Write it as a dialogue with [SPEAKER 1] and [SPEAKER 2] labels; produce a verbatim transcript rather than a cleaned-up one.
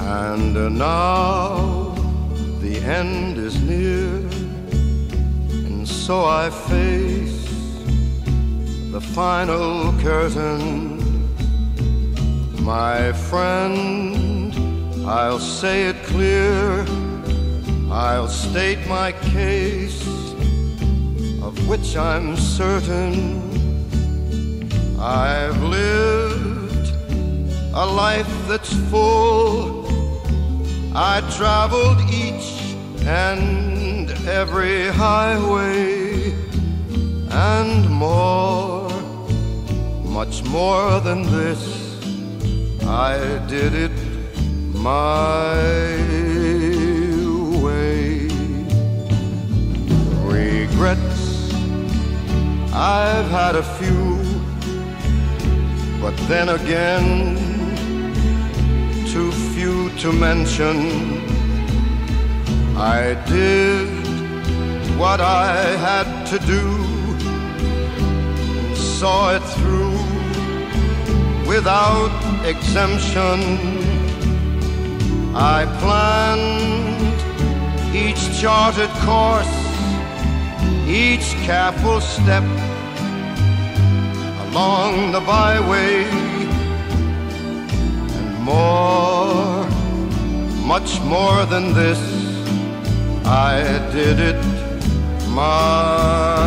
[SPEAKER 1] And now the end is near, and so I face the final curtain. My friend, I'll say it clear, I'll state my case, of which I'm certain. I've lived a life that's full. I traveled each and every highway, and more, much more than this, I did it my way. Regrets, I've had a few, but then again, too few to mention. I did what I had to do, and saw it through without exemption. I planned each charted course, each careful step along the byway, and more, much more than this, I did it my